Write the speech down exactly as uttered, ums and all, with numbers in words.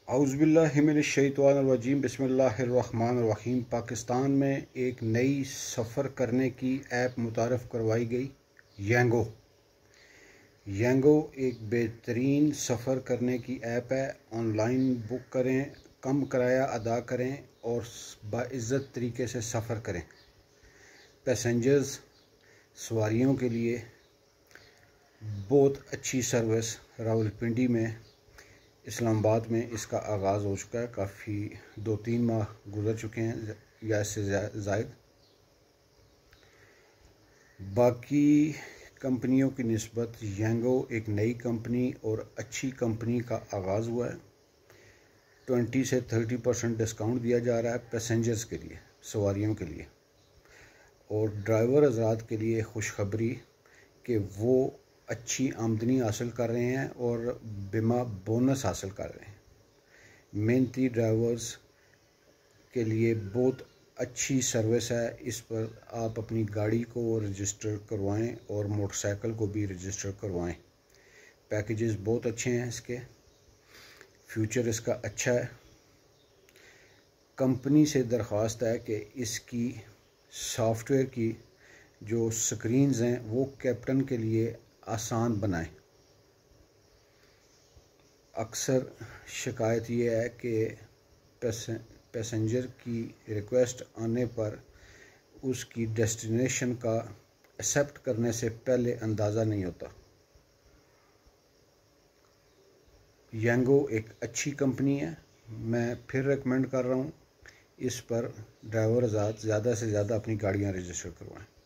औज़ुबिल्लाहिमिनश्शैतानिर्रजीम बिस्मिल्लाहिर्रहमानिर्रहीम। पाकिस्तान में एक नई सफ़र करने की ऐप मुतारफ़ करवाई गई, यांगो। यांगो एक बेहतरीन सफ़र करने की ऐप है। ऑनलाइन बुक करें, कम किराया अदा करें और बाइज़्ज़त तरीके से सफ़र करें। पैसेंजर्स सवारियों के लिए बहुत अच्छी सर्विस। रावलपिंडी में, इस्लामाबाद में इसका आगाज़ हो चुका है। काफ़ी दो तीन माह गुजर चुके हैं या इससे ज़ायद। बाकी कंपनियों की निस्बत यांगो एक नई कंपनी और अच्छी कंपनी का आगाज़ हुआ है। ट्वेंटी से थर्टी परसेंट डिस्काउंट दिया जा रहा है पैसेंजर्स के लिए, सवारियों के लिए। और ड्राइवर हज़रात के लिए खुशखबरी कि वो अच्छी आमदनी हासिल कर रहे हैं और बीमा बोनस हासिल कर रहे हैं। मेहनती ड्राइवर्स के लिए बहुत अच्छी सर्विस है। इस पर आप अपनी गाड़ी को रजिस्टर करवाएं और मोटरसाइकिल को भी रजिस्टर करवाएं। पैकेजेस बहुत अच्छे हैं इसके, फ्यूचर इसका अच्छा है। कंपनी से दरख्वास्त है कि इसकी सॉफ्टवेयर की जो स्क्रीन्स हैं वो कैप्टन के लिए आसान बनाएं। अक्सर शिकायत ये है कि पैसेंजर की रिक्वेस्ट आने पर उसकी डेस्टिनेशन का एक्सेप्ट करने से पहले अंदाज़ा नहीं होता। यांगो एक अच्छी कंपनी है, मैं फिर रेकमेंड कर रहा हूँ। इस पर ड्राइवर ज़्यादा से ज़्यादा अपनी गाड़ियाँ रजिस्टर करवाएं।